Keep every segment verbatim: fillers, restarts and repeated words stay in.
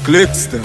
Clickster.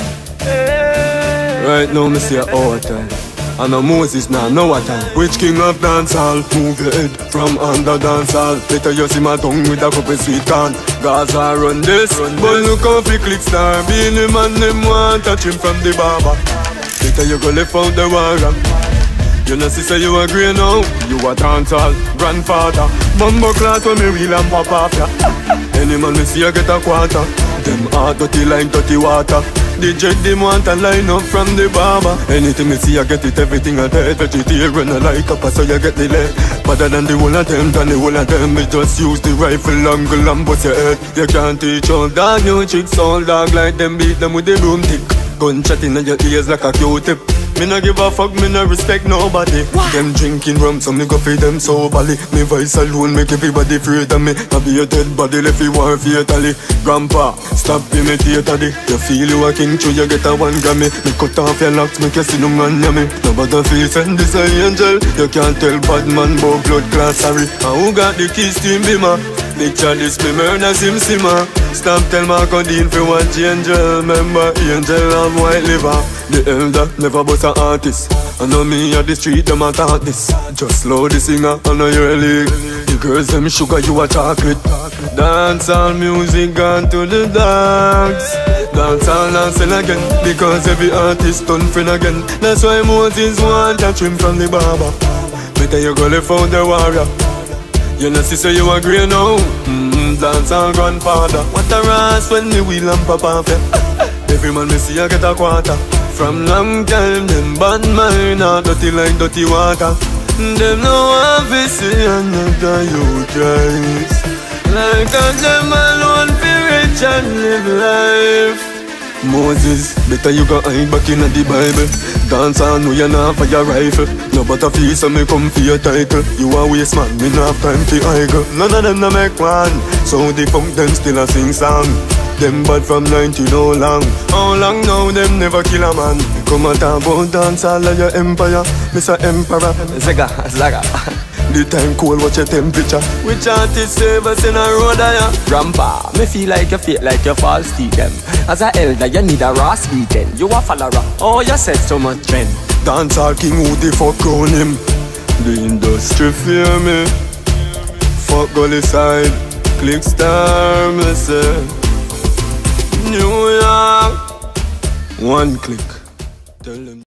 Right now, me see a all time. I know Moses now, know what time. Which king of dancehall? Move your head from under dancehall. Later you see my tongue with a couple sweet corn. Gaza run this, run but look how fi Clickstar. Being the man them want touch him from the barber. Later you go left out the warrior. You know see say you agree now. You a dancehall grandfather. Bumbo clout when me real and pop off ya. Any man me see you get a quarter. Them heart dirty like dirty water. The jet them want a line up from the barber. Anything me see I get it, everything I dead. Vegetarian I like up so you get the leg. Better than the whole of them, than the whole of them. Me just use the rifle angle and bust your head. You can't teach all dog new chicks. All dog like them beat them with the broomstick. Gunshot in your ears like a Q-tip. Me no give a fuck, me no respect nobody. What? Them drinking rum, so me go feed them soberly. Me voice alone make everybody afraid of me. I be a dead body left you war fatally. Grandpa, stop imitating it. You feel you a king, so you get a one grammy. Me cut off your locks, make you see no man near me. Nobody feel send this a angel. You can't tell bad man about blood class, sorry. And who got the keys to him, Bima? Picture this, me murder Sim Simma. Stop tell Marco Dean for watch Angel. Remember Angel of white liver. The elder never but an artist. I know me at the street, them a talk this. Just slow the singer, I know you're a league. The girls them sugar, you a chocolate. Dance all music gone to the dogs. Dance all dancing again, because every artist turn friend again. That's why Moses want to trim from the barber. Better you go left out the warrior. You know see say you agree now. Mm-hmm, dance all grandfather. What a ras when the wheel and pop off ya. Every man me see you get a quarter. From long time them bad mind are dirty like dirty water. Them no one fi see another you guys. Like a them alone fi rich and live life. Moses, better you go hide back in the Bible. Dance on know you not for your rifle. No better feel so me come for your title. You a waste man, me not have time for idle. None of them no make one. So the funk them still a sing song. Them bad from nineteen how long. How long now them never kill a man. Come and talk about dance all of your empire. Mister Emperor Zaga, Zaga. The time cold, watch your temperature. Which artist save us in a road higher? Grandpa, me feel like you feel like you false teeth them. As a elder, you need a raw speaking. You a follower, oh you said so much trend. Dancehall king, who the fuck crown him? The industry fear me. Fuck gully side, Clickstar me say. New York, one click. Tell them.